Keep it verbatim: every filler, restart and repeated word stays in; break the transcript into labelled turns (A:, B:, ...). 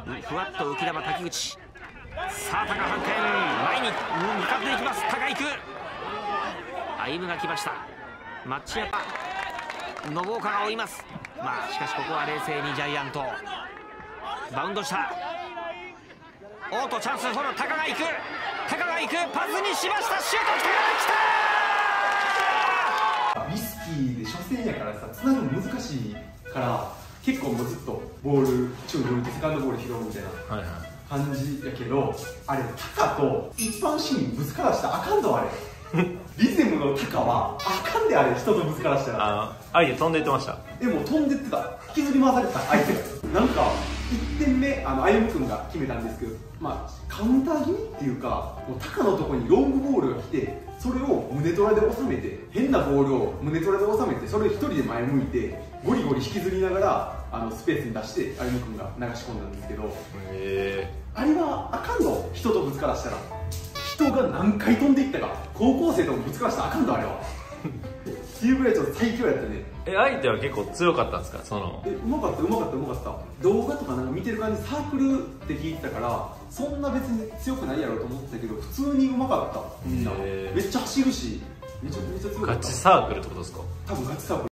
A: ふわっと浮き球滝口。さあ高反転、前に向かっていきます。高いく歩夢が来ました。マッチアップ信岡が追います。まあしかしここは冷静にジャイアントバウンドした。おーとチャンスフォロー、高が行く高が行くパスにしました。シュートきた
B: ウイスキーで初戦やからさ、つなぐの難しいから結構もうずっとボール中に置いてセカンドボール拾うみたいな感じやけど、あれタカと一般市民ぶつからしたらあかんぞあれリゼムのタカはあかんで、あれ人とぶつからしたら。
C: あ相手飛んでいってました。
B: でも飛んでってた、引きずり回されてた相手がなんかいってんめあの歩夢君が決めたんですけど、まあカウンター気味っていうか、もうタカのとこにロングボールが来て、それを胸トラで収めて、変なボールを胸トラで収めて、それを一人で前向いてゴリゴリ引きずりながらあのスペースに出して歩夢君が流し込んだんですけど、
C: へ
B: あれはあかんぞ、人とぶつからしたら。人が何回飛んでいったか、高校生ともぶつからしたらあかんぞあれはっていうぐらいちょっと最強やったね。
C: え相手は結構強かったんですか？その
B: えうまかったうまかったうまかった。動画とかなんか見てる感じサークルって聞いてたから、そんな別に強くないやろうと思ってたけど、普通にうまかったみんな。めっちゃ走るし、めちゃめちゃ強かった。
C: ガチサークルってことですか？
B: 多分ガチサークル